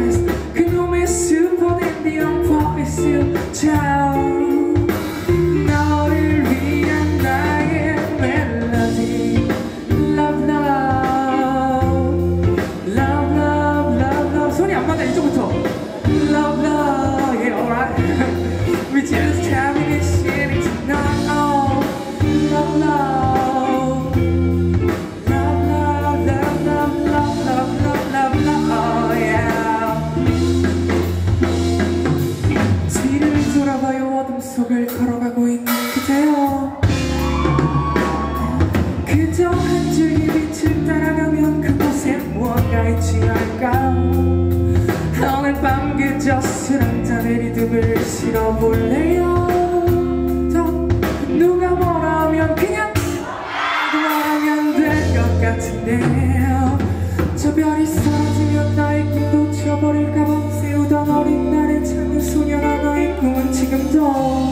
dress 그놈의 슈퍼 댄디한 voice 참 너를 위한 나의 멜로디 Love love Love love love love 손이 안 맞아 이쪽부터 Love love yeah alright We just having this shit tonight oh Love love 속을 걸어가고 있는 그대여 그저 한 줄기 빛을 따라가면 그곳에 무언가 있지 않을까 오늘 밤 그저 술 한잔의 리듬을 실어볼래요 누가 뭐라 하면 그냥 말하면 될 것 같은데요 저 별이 사라지면 나의 꿈도 쳐버릴까 밤새우던 어린 날에 찾는 소년아 너의 꿈은 지금도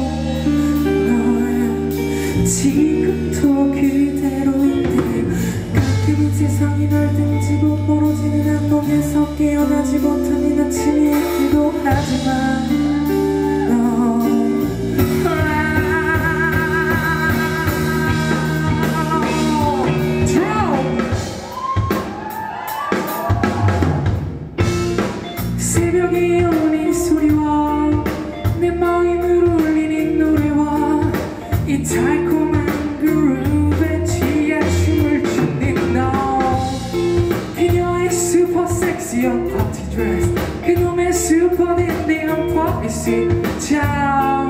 지금도 그대로인데 가끔 이 세상이 날 등지고 멀어지는 안목에서 깨어나지 못한 이 아침이 있기도 하지만 새벽에 오는 소리와 내 마음을 울리는 노래와 이 달콤한 그룹에 취해 춤을 추는 너 그녀의 슈퍼 섹시한 파티 드레스 그놈의 슈퍼 댄디한 voice 참